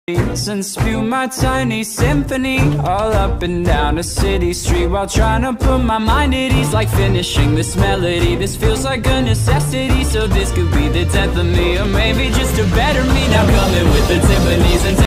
and spew my tiny symphony all up and down a city street while trying to put my mind at ease. Like finishing this melody, this feels like a necessity. So this could be the 10th of me, or maybe just a better me. Now coming with the timpanis and